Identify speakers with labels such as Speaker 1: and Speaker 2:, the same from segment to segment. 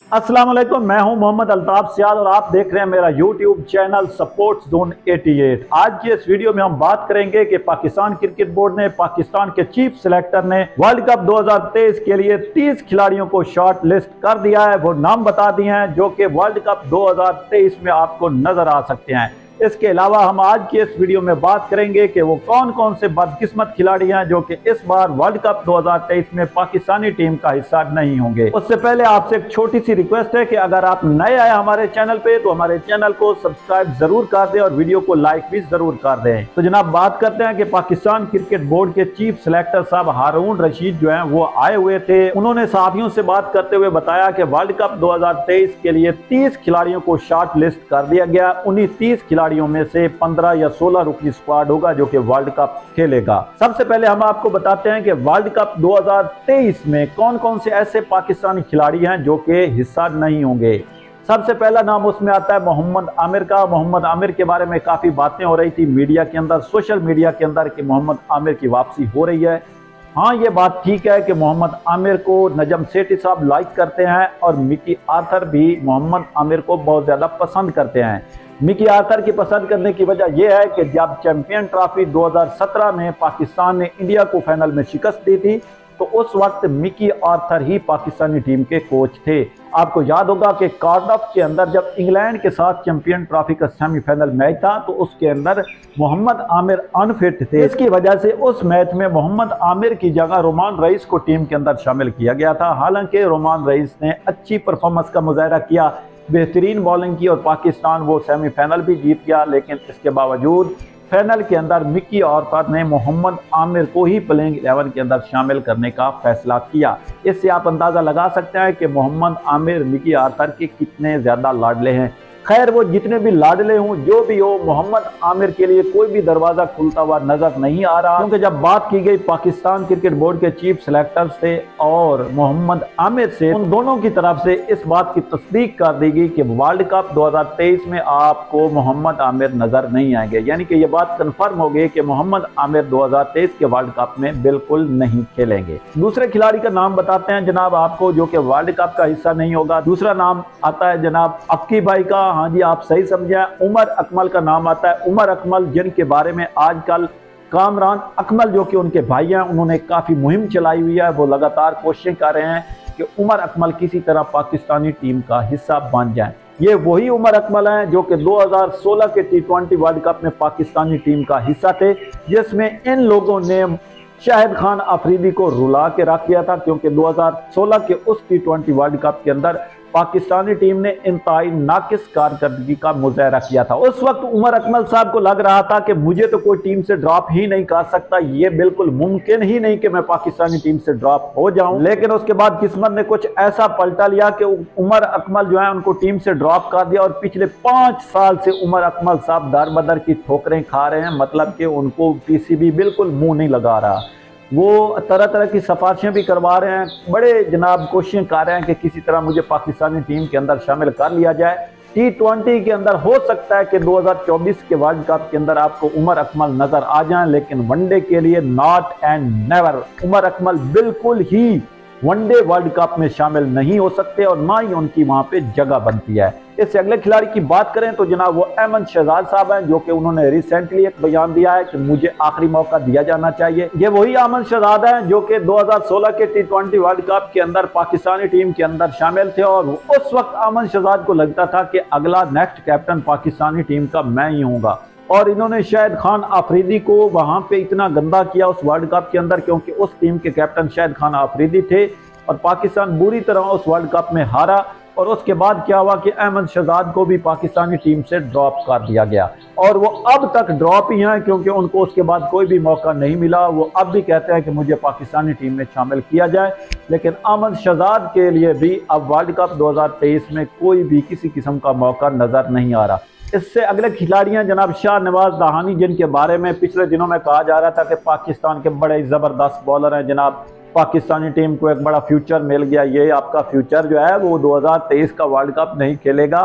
Speaker 1: अस्सलाम वालेकुम, मैं हूं मोहम्मद अल्ताफ सियाद और आप देख रहे हैं मेरा यूट्यूब चैनल स्पोर्ट्स जोन 88। आज की इस वीडियो में हम बात करेंगे कि पाकिस्तान क्रिकेट बोर्ड ने पाकिस्तान के चीफ सिलेक्टर ने वर्ल्ड कप 2023 के लिए 30 खिलाड़ियों को शॉर्ट लिस्ट कर दिया है। वो नाम बता दिए हैं जो कि वर्ल्ड कप 2023 में आपको नजर आ सकते हैं। इसके अलावा हम आज की इस वीडियो में बात करेंगे कि वो कौन कौन से बदकिस्मत खिलाड़ी हैं जो कि इस बार वर्ल्ड कप 2023 में पाकिस्तानी टीम का हिस्सा नहीं होंगे। उससे पहले आपसे एक छोटी सी रिक्वेस्ट है कि अगर आप नए आए हमारे चैनल पे तो हमारे चैनल को सब्सक्राइब जरूर कर दें और वीडियो को लाइक भी जरूर कर दें। तो जनाब बात करते हैं कि पाकिस्तान क्रिकेट बोर्ड के चीफ सिलेक्टर साहब हारून रशीद जो है वो आए हुए थे। उन्होंने साथियों से बात करते हुए बताया कि वर्ल्ड कप 2023 के लिए 30 खिलाड़ियों को शॉर्ट लिस्ट कर दिया गया। उन्हीं 30 खिलाड़ियों में से 15 या 16 रुकनी स्क्वाड होगा जो कि वर्ल्ड कप खेलेगा। सबसे पहले हम आपको बताते हैं कि वर्ल्ड कप 2023 में कौन कौन से ऐसे पाकिस्तानी खिलाड़ी हैं जो कि हिस्सा नहीं होंगे। सबसे पहला नाम उसमें आता है मोहम्मद आमिर का। मोहम्मद आमिर के बारे में काफी बातें हो रही थी मीडिया के अंदर, सोशल मीडिया के अंदर, कि मोहम्मद आमिर की वापसी हो रही है। हाँ, ये बात ठीक है कि मोहम्मद आमिर को नजम सेठी साहब लाइक करते हैं और मिकी आर्थर भी मोहम्मद आमिर को बहुत ज्यादा पसंद करते हैं। मिकी आर्थर की पसंद करने की वजह यह है कि जब चैंपियन ट्रॉफी 2017 में पाकिस्तान ने इंडिया को फाइनल में शिकस्त दी थी तो उस वक्त मिकी आर्थर ही पाकिस्तानी टीम के कोच थे। आपको याद होगा कि कार्डिफ के अंदर जब इंग्लैंड के साथ चैंपियन ट्रॉफी का सेमीफाइनल मैच था तो उसके अंदर मोहम्मद आमिर अनफिट थे। इसकी वजह से उस मैच में मोहम्मद आमिर की जगह रोमान रईस को टीम के अंदर शामिल किया गया था। हालांकि रोमान रईस ने अच्छी परफॉर्मेंस का मुजाहरा किया, बेहतरीन बॉलिंग की और पाकिस्तान वो सेमीफाइनल भी जीत गया, लेकिन इसके बावजूद फाइनल के अंदर मिकी आर्थर ने मोहम्मद आमिर को ही प्लेइंग 11 के अंदर शामिल करने का फैसला किया। इससे आप अंदाजा लगा सकते हैं कि मोहम्मद आमिर मिकी आर्थर के कितने ज्यादा लाडले हैं। खैर, वो जितने भी लाडले हों, जो भी हो, मोहम्मद आमिर के लिए कोई भी दरवाजा खुलता हुआ नजर नहीं आ रहा, क्योंकि जब बात की गई पाकिस्तान क्रिकेट बोर्ड के चीफ सिलेक्टर से और मोहम्मद आमिर से, उन दोनों की तरफ से इस बात की तस्दीक कर दी गई कि वर्ल्ड कप 2023 में आपको मोहम्मद आमिर नजर नहीं आएंगे। यानी कि ये बात कंफर्म हो गई कि मोहम्मद आमिर 2023 के वर्ल्ड कप में बिल्कुल नहीं खेलेंगे। दूसरे खिलाड़ी का नाम बताते हैं जनाब आपको जो कि वर्ल्ड कप का हिस्सा नहीं होगा। दूसरा नाम आता है जनाब अक्की भाई का। हाँ जी, आप सही समझे, उमर अकमल का नाम आता है। उमर अकमल, जिनके बारे में आजकल कामरान अकमल जो कि उनके भाई हैं, उन्होंने काफी मुहिम चलाई हुई है। वो लगातार कोशिश कर रहे हैं कि उमर अकमल किसी तरह पाकिस्तानी टीम का हिस्सा बन जाए। ये वही उमर अकमल हैं जो कि 2016 के T20 वर्ल्ड कप में पाकिस्तानी टीम का हिस्सा थे, जिसमें इन लोगों ने शाहिद खान अफरीदी को रुला के रख दिया था, क्योंकि 2016 के उस T20 वर्ल्ड कप के अंदर पाकिस्तानी टीम ने इंतहाई नाकिस कारकर्दगी का मुजाहरा किया था। उस वक्त उमर अकमल साहब को लग रहा था कि मुझे तो कोई टीम से ड्रॉप ही नहीं कर सकता, ये बिल्कुल मुमकिन ही नहीं कि मैं पाकिस्तानी टीम से ड्रॉप हो जाऊं। लेकिन उसके बाद किस्मत ने कुछ ऐसा पलटा लिया कि उमर अकमल जो है उनको टीम से ड्रॉप कर दिया और पिछले 5 साल से उमर अकमल साहब दर बदर की ठोकरें खा रहे हैं। मतलब कि उनको पीसीबी बिल्कुल मुंह नहीं लगा रहा। वो तरह तरह की सिफारिशें भी करवा रहे हैं, बड़े जनाब कोशिशें कर रहे हैं कि किसी तरह मुझे पाकिस्तानी टीम के अंदर शामिल कर लिया जाए। T20 के अंदर हो सकता है कि 2024 के वर्ल्ड कप के अंदर आपको उमर अकमल नजर आ जाएं, लेकिन वनडे के लिए not and never. Umar Akmal बिल्कुल ही वनडे वर्ल्ड कप में शामिल नहीं हो सकते और ना ही उनकी वहां पे जगह बनती है। इससे अगले खिलाड़ी की बात करें तो जनाब वो अहमद शहजाद साहब हैं, जो कि उन्होंने रिसेंटली एक बयान दिया है कि मुझे आखिरी मौका दिया जाना चाहिए। ये वही अहमद शहजाद हैं जो कि 2016 के T20 वर्ल्ड कप के अंदर पाकिस्तानी टीम के अंदर शामिल थे और उस वक्त अहमद शहजाद को लगता था कि अगला नेक्स्ट कैप्टन पाकिस्तानी टीम का मैं ही होऊंगा। और इन्होंने शाहिद खान अफरीदी को वहां पे इतना गंदा किया उस वर्ल्ड कप के अंदर, क्योंकि उस टीम के कैप्टन शाहिद खान अफरीदी थे और पाकिस्तान बुरी तरह उस वर्ल्ड कप में हारा। और उसके बाद क्या हुआ कि अहमद शहजाद को भी पाकिस्तानी टीम से ड्रॉप कर दिया गया और वो अब तक ड्रॉप ही हैं, क्योंकि उनको उसके बाद कोई भी मौका नहीं मिला। वो अब भी कहते हैं कि मुझे पाकिस्तानी टीम में शामिल किया जाए, लेकिन अहमद शहजाद के लिए भी अब वर्ल्ड कप 2023 में कोई भी किसी किस्म का मौका नजर नहीं आ रहा। इससे अगले खिलाड़ी हैं जनाब शाहनवाज दहानी, जिनके बारे में पिछले दिनों में कहा जा रहा था कि पाकिस्तान के बड़े ज़बरदस्त बॉलर हैं जनाब, पाकिस्तानी टीम को एक बड़ा फ्यूचर मिल गया। ये आपका फ्यूचर जो है वो 2023 का वर्ल्ड कप नहीं खेलेगा।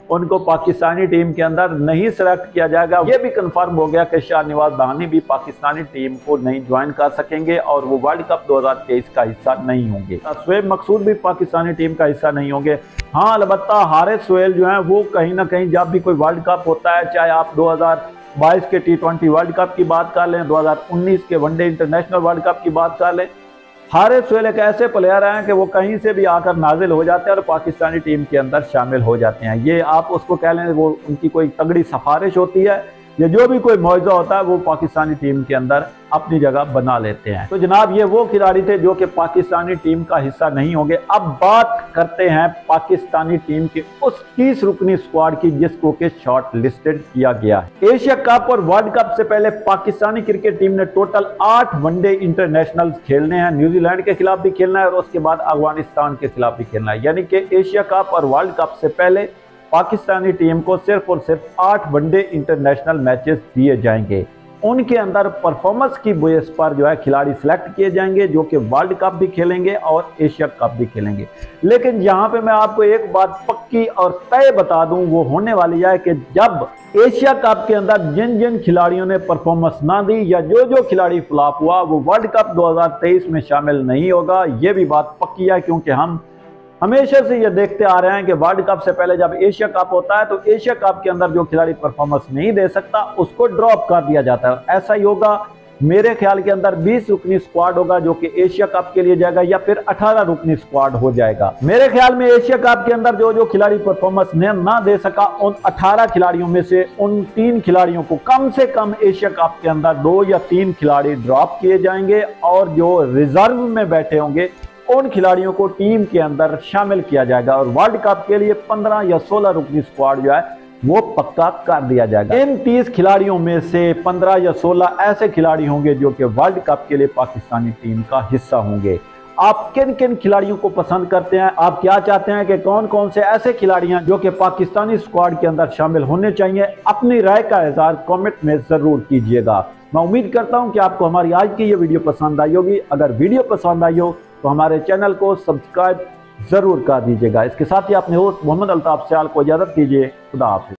Speaker 1: उनको पाकिस्तानी टीम के अंदर नहीं सिलेक्ट किया जाएगा। ये भी कंफर्म हो गया कि शाहनवाज दहानी भी पाकिस्तानी टीम को नहीं ज्वाइन कर सकेंगे और वो वर्ल्ड कप 2023 का हिस्सा नहीं होंगे। शोएब मकसूद भी पाकिस्तानी टीम का हिस्सा नहीं होंगे। हाँ, अलबत्ता हारिस सोहेल जो है वो कहीं ना कहीं जब भी कोई वर्ल्ड कप होता है, चाहे आप 2022 के T20 वर्ल्ड कप की बात कर लें, 2019 के वनडे इंटरनेशनल वर्ल्ड कप की बात कर लें, हारिस सोहेल एक ऐसे प्लेयर हैं कि वो कहीं से भी आकर नाजिल हो जाते हैं और पाकिस्तानी टीम के अंदर शामिल हो जाते हैं। ये आप उसको कह लें, वो उनकी कोई तगड़ी सिफारिश होती है या जो भी कोई मुआवजा होता है वो पाकिस्तानी टीम के अंदर अपनी जगह बना लेते हैं। तो जनाब, ये वो खिलाड़ी थे जो कि पाकिस्तानी टीम का हिस्सा नहीं होंगे। अब बात करते हैं पाकिस्तानी टीम के उस 30 रुकनी स्क्वाड की जिसको कि शॉर्ट लिस्टेड किया गया है। एशिया कप और वर्ल्ड कप से पहले पाकिस्तानी क्रिकेट टीम ने टोटल 8 वनडे इंटरनेशनल खेलने हैं। न्यूजीलैंड के खिलाफ भी खेलना है और उसके बाद अफगानिस्तान के खिलाफ भी खेलना है। यानी कि एशिया कप और वर्ल्ड कप से पहले पाकिस्तानी टीम को सिर्फ और सिर्फ 8 वनडे इंटरनेशनल मैचेस दिए जाएंगे। उनके अंदर परफॉर्मेंस की बेस पर जो है खिलाड़ी सिलेक्ट किए जाएंगे जो कि वर्ल्ड कप भी खेलेंगे और एशिया कप भी खेलेंगे। लेकिन यहाँ पे मैं आपको एक बात पक्की और तय बता दूं, वो होने वाली है कि जब एशिया कप के अंदर जिन जिन खिलाड़ियों ने परफॉर्मेंस ना दी या जो खिलाड़ी फ्लॉप हुआ वो वर्ल्ड कप 2023 में शामिल नहीं होगा। ये भी बात पक्की है, क्योंकि हम हमेशा से ये देखते आ रहे हैं कि वर्ल्ड कप से पहले जब एशिया कप होता है तो एशिया कप के अंदर जो खिलाड़ी परफॉर्मेंस नहीं दे सकता उसको ड्रॉप कर दिया जाता है। ऐसा ही होगा मेरे ख्याल के अंदर 20 रुकनी स्क्वाड होगा जो कि एशिया कप के लिए जाएगा या फिर 18 रुकनी स्क्वाड हो जाएगा। मेरे ख्याल में एशिया कप के अंदर जो खिलाड़ी परफॉर्मेंस ना दे सका उन 18 खिलाड़ियों में से उन 3 खिलाड़ियों को कम से कम एशिया कप के अंदर 2 या 3 खिलाड़ी ड्रॉप किए जाएंगे और जो रिजर्व में बैठे होंगे उन खिलाड़ियों को टीम के अंदर शामिल किया जाएगा और वर्ल्ड कप के लिए 15 या 16 रुकनी स्क्वाड जो है वो पक्का कर दिया जाएगा। इन 30 खिलाड़ियों में से 15 या 16 ऐसे खिलाड़ी होंगे जो कि वर्ल्ड कप के लिए पाकिस्तानी टीम का हिस्सा होंगे। आप किन किन खिलाड़ियों को पसंद करते हैं? आप क्या चाहते हैं कि कौन कौन से ऐसे खिलाड़ी हैं जो कि पाकिस्तानी स्क्वाड के अंदर शामिल होने चाहिए? अपनी राय का इज़हार कमेंट में जरूर कीजिएगा। मैं उम्मीद करता हूं कि आपको हमारी आज की ये वीडियो पसंद आई होगी। अगर वीडियो पसंद आई हो तो हमारे चैनल को सब्सक्राइब जरूर कर दीजिएगा। इसके साथ ही अपने होस्ट मोहम्मद अल्ताफ सयाल को इजाजत दीजिए। खुदा हाफिज़।